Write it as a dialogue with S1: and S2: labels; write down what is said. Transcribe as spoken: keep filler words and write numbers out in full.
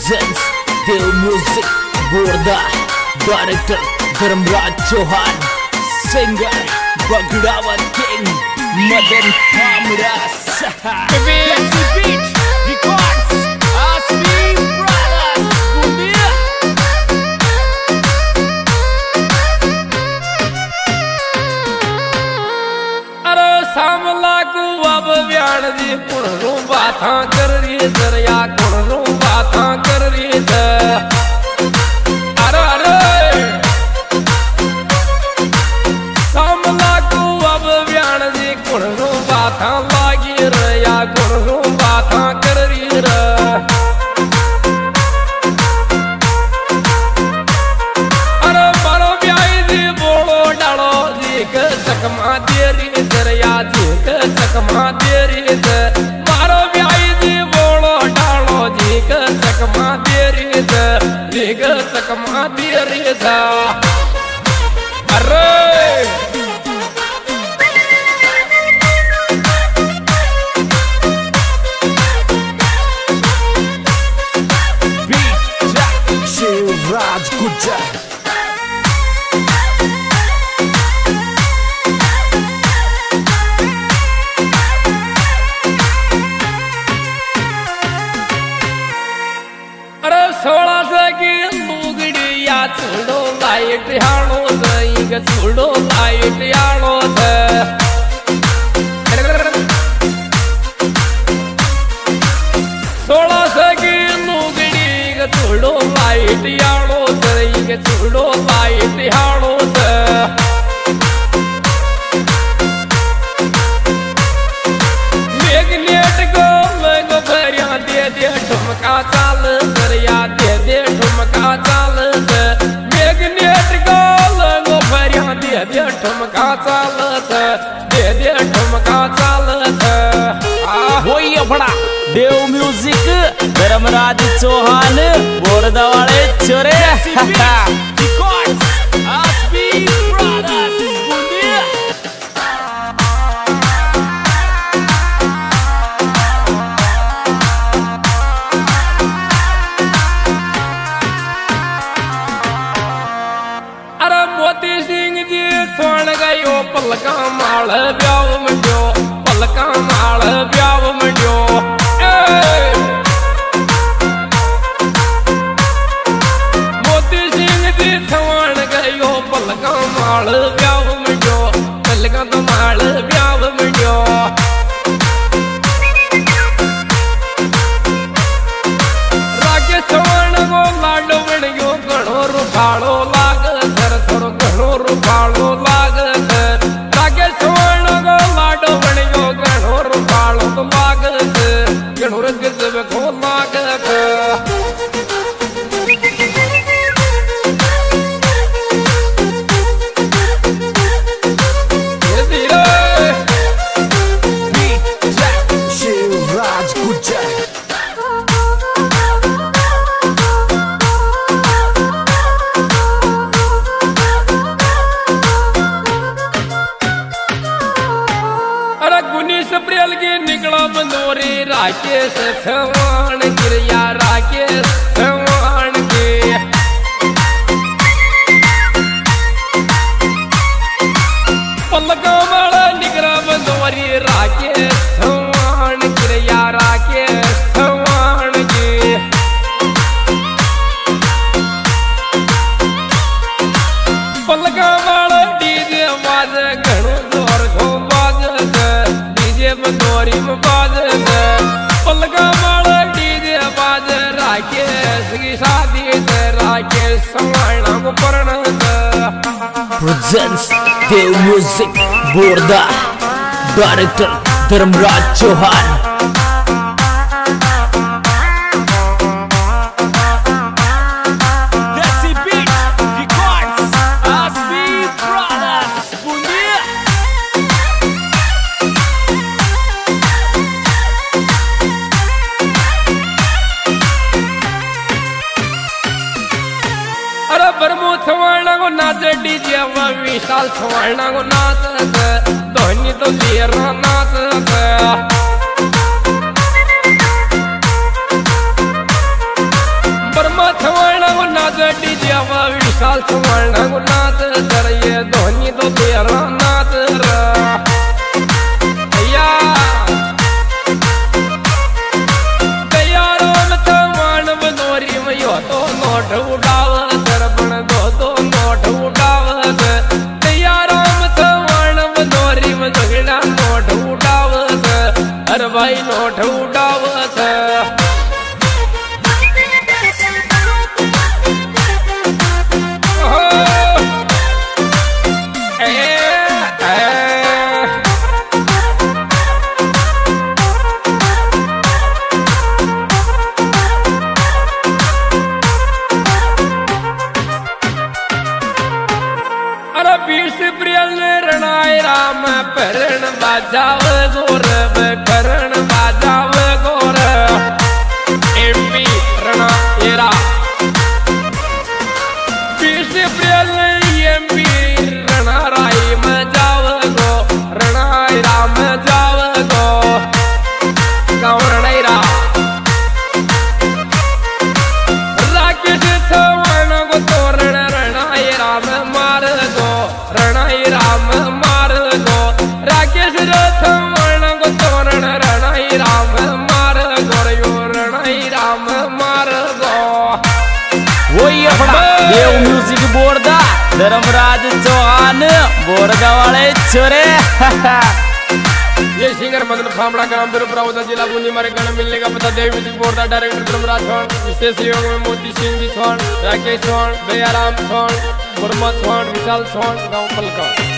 S1: presents Dev Music Borda, Director Dharmraj Chauhan, Singer Bagdawat King Madan Thamras. Desi Beat Records, Asmi Brothers, Bundia.
S2: अरे सामला को अब व्याण दी कुण रू बाथा कर रही दरिया कुण रू बाथा कर रही है। अरे अरे सामला को अब व्याण दी कुण रू बाथा लागी रया कुण रू बाथा कर रही रे। अरे मारो ब्याई दी बोलो डालो जी के चकमा देरी दरिया जी के चकमा देरी दे मारो ब्याई दी बोलो डालो जी के चकमा देरी दे जी के चकमा देरी दे। अरे
S1: Beat Jack Shivraj Gujjar.
S2: अरे सोलह से की लुगड़ी या छोड़ो लाइट हालो सही के छोड़ो लाइट हालो से। सोलह से की लुगड़ी के छोड़ो लाइट हालो सही के छोड़ो लाइट हालो से। मेघनेट को मैं भरिया दे दे ठुमका चाल दरिया दे दे ठुमका चाल से। मेघनेट को मैं भरिया दे दे ठुमका चाल से दे दे ठुमका चाल से।
S1: वही अपना देव म्यूजिक धर्मराज चौहान बोरदा वाले छोरे। Records, Asmi Brothers, Bundia.
S2: अरे मोती सिंह जी छोड़ गयो पलका माल ब्याव मंड्यो पलका माल ब्याव मंड्यो। मोती सिंह जी छोड़ गयो पलका माल ब्याव मंड्यो पलका तो माल ब्याव मंड्यो। रागे छोड़ गो लाडो बणग्यो घणो रुखाड़ो लाग सर थोड़ो घणो रुखाड़ो लाग सर। रागे छोड़ गो लाडो बणग्यो घणो रुखाड़ो तो लाग सर घणो रंग सब को लाग सर।
S1: Beat Jack Shivraj Gujjar. अरे उन्नीस अप्रैल की निकला बंदोरी राकेश चौहान गिरिया राकेश चौहान के। पलका वाला निकला बंदोरी राकेश चौहान गिरिया राकेश चौहान के। पलका वाला डीजे आवाज घणो जोर को बंदोरी में बाज है। पलका वाला डीजे बाज राकेश की शादी से राकेश समाना को परण Presents Dev Music Borda, Director Dharmraj Chauhan. Desi Beat Records, Asmi Brothers, Bundia.
S2: अरे बरमो छवाना को नाच डीजे विशाल छवाना को नाच धोनी तो लेरा नाच।
S1: बाजे डीजे विशाल चव्हाण नाच सर ये धोनी तो तेरा नाच या तैयारों चव्हाण बनोरी में यो तो नोट उड़ाव सर बन दो तो नोट उड़ाव तैयारों चव्हाण बनोरी में झगड़ा नोट उड़ाव अरे भाई नोट उड़ाव राम परण बाजाव गोर करण बाजाव गोर एमपी रणा एरा बीस अप्रैल एमपी रणा राई में जाव गो रणा राम जाव गो गाँव रणा राकेश चव्हाण गो तोरण रणा राम मार गो रणा राम मार गो राकेश चव्हाण गो तोरण रणा राम मार गो यो रणा राम मार गो
S3: वही अपना देव म्यूजिक बोर्डा धर्मराज चौहान बोरगा वाले छोरे
S1: ये सिंगर मदन फामड़ा ग्राम बिरुपुरा जिला बूंदी मारे गाना मिलने का पता देव म्यूजिक बोर्ड का डायरेक्टर धर्मराज चौहान विशेष सहयोग में मोती सिंह जी चौहान राकेश चौहान दयाराम चौहान मुर्मा चौहान विशाल चौहान गाँव पलका।